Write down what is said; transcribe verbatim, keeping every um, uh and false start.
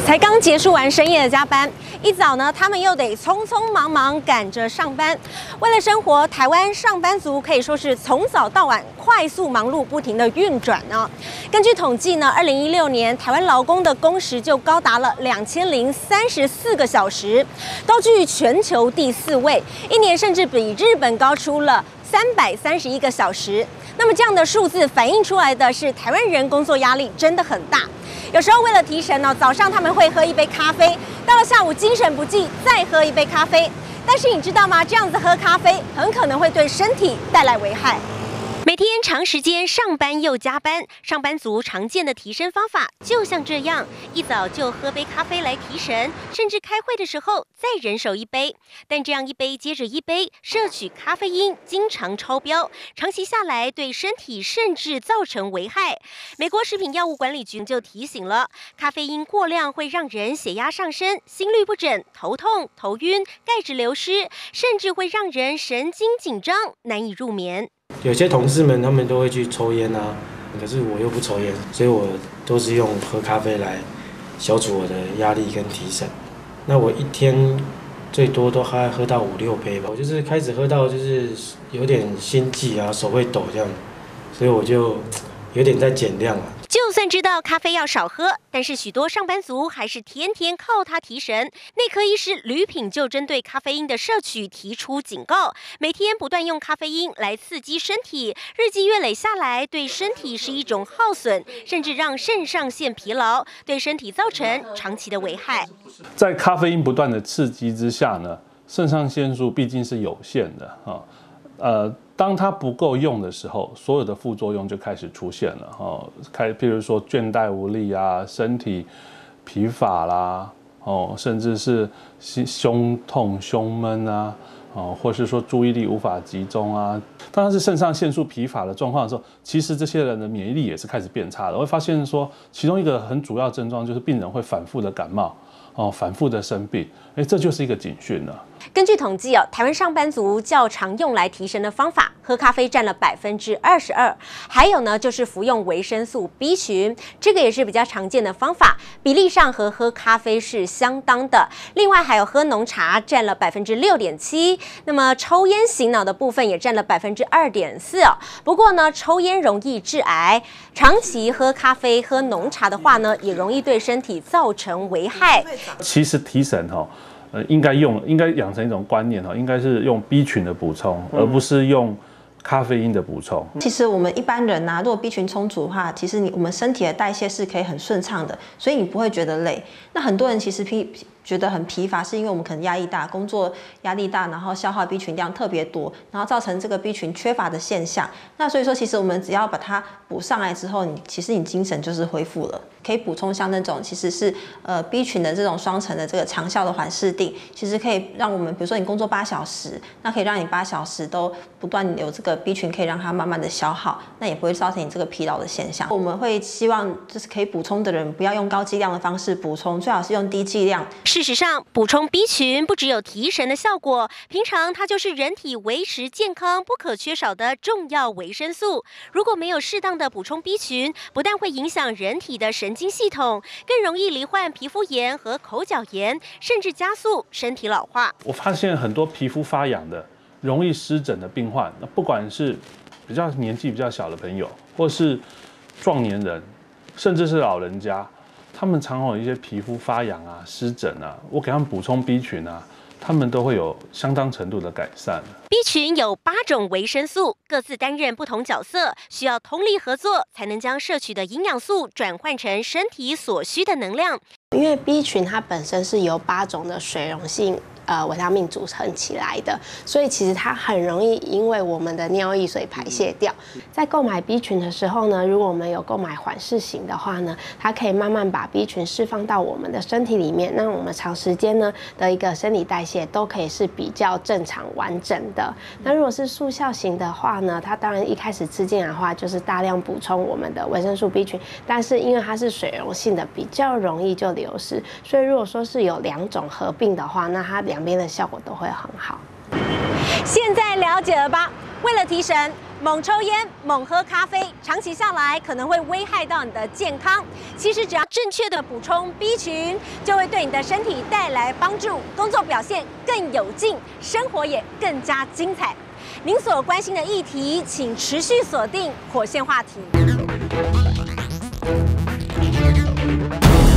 才刚结束完深夜的加班，一早呢，他们又得匆匆忙忙赶着上班。为了生活，台湾上班族可以说是从早到晚快速忙碌，不停的运转呢。根据统计呢，二零一六年台湾劳工的工时就高达了两千零三十四个小时，高居全球第四位，一年甚至比日本高出了三百三十一个小时。那么这样的数字反映出来的是台湾人工作压力真的很大。有时候为了提神呢，早上他们会喝一杯咖啡，到了下午精神不济，再喝一杯咖啡。但是你知道吗？这样子喝咖啡很可能会对身体带来危害。每天长时间上班又加班，上班族常见的提神方法就像这样，一早就喝杯咖啡来提神，甚至开会的时候再人手一杯。但这样一杯接着一杯，摄取咖啡因经常超标，长期下来对身体甚至造成危害。美国食品药物管理局就提醒了，咖啡因过量会让人血压上升、心律不整、头痛、头晕、钙质流失，甚至会让人神经紧张，难以入眠。 有些同事们他们都会去抽烟啊，可是我又不抽烟，所以我都是用喝咖啡来消除我的压力跟提神。那我一天最多都还喝到五六杯吧，我就是开始喝到就是有点心悸啊，手会抖这样，所以我就有点在减量了。 就算知道咖啡要少喝，但是许多上班族还是天天靠它提神。内科医师吕品就针对咖啡因的摄取提出警告：每天不断用咖啡因来刺激身体，日积月累下来，对身体是一种耗损，甚至让肾上腺疲劳，对身体造成长期的危害。 在咖啡因不断的刺激之下呢，肾上腺素毕竟是有限的啊，呃。当它不够用的时候，所有的副作用就开始出现了哦，开，譬如说倦怠无力啊，身体疲乏啦，哦，甚至是胸痛、胸闷啊，哦，或是说注意力无法集中啊。当它是肾上腺素疲乏的状况的时候，其实这些人的免疫力也是开始变差的。我会发现说，其中一个很主要症状就是病人会反复的感冒，哦，反复的生病，哎，这就是一个警讯了。 根据统计哦，台湾上班族较常用来提神的方法，喝咖啡占了百分之二十二，还有呢就是服用维生素 B 群，这个也是比较常见的方法，比例上和喝咖啡是相当的。另外还有喝浓茶占了百分之六点七，那么抽烟醒脑的部分也占了百分之二点四哦。不过呢，抽烟容易致癌，长期喝咖啡、喝浓茶的话呢，也容易对身体造成危害。 其实提神哈。呃，应该用，应该养成一种观念哈，应该是用 B 群的补充，而不是用咖啡因的补充。 其实我们一般人啊，如果 B 群充足的话，其实你我们身体的代谢是可以很顺畅的，所以你不会觉得累。那很多人其实疲觉得很疲乏，是因为我们可能压力大，工作压力大，然后消耗 B 群量特别多，然后造成这个 B 群缺乏的现象。那所以说，其实我们只要把它补上来之后，你其实你精神就是恢复了。可以补充像那种其实是呃 B 群的这种双层的这个长效的缓释定，其实可以让我们比如说你工作八小时，那可以让你八小时都不断有这个 B 群，可以让它慢慢的消耗，那也不会造成你这个疲劳的现象。我们会希望就是可以补充的人不要用高剂量的方式补充，最好是用低剂量。 事实上，补充 B 群不只有提神的效果，平常它就是人体维持健康不可缺少的重要维生素。如果没有适当的补充 B 群，不但会影响人体的神经系统，更容易罹患皮肤炎和口角炎，甚至加速身体老化。 我发现很多皮肤发痒的、容易湿疹的病患，那不管是比较年纪比较小的朋友，或是壮年人，甚至是老人家，他们常有一些皮肤发痒啊、湿疹啊，我给他们补充 B 群啊，他们都会有相当程度的改善。 B 群有八种维生素，各自担任不同角色，需要通力合作，才能将摄取的营养素转换成身体所需的能量。 因为 B 群它本身是由八种的水溶性呃维他命组成起来的，所以其实它很容易因为我们的尿液所以排泄掉。在购买 B 群的时候呢，如果我们有购买缓释型的话呢，它可以慢慢把 B 群释放到我们的身体里面，那我们长时间呢的一个生理代谢都可以是比较正常完整的。那如果是速效型的话呢，它当然一开始吃进来的话就是大量补充我们的维生素 B 群，但是因为它是水溶性的，比较容易就流失，所以如果说是有两种合并的话，那它两边的效果都会很好。 现在了解了吧？为了提神， 猛抽烟、猛喝咖啡，长期下来可能会危害到你的健康。其实只要正确的补充 B 群，就会对你的身体带来帮助，工作表现更有劲，生活也更加精彩。您所关心的议题，请持续锁定火线话题。